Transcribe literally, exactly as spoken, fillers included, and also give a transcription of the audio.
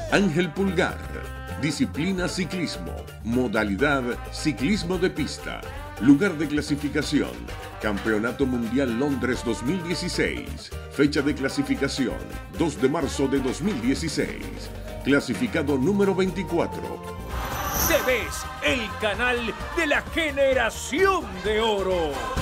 Ángel Pulgar. Disciplina ciclismo. Modalidad ciclismo de pista. Lugar de clasificación: Campeonato Mundial Londres dos mil dieciséis. Fecha de clasificación: dos de marzo de dos mil dieciséis. Clasificado número veinticuatro. Te ves el canal de la generación de oro.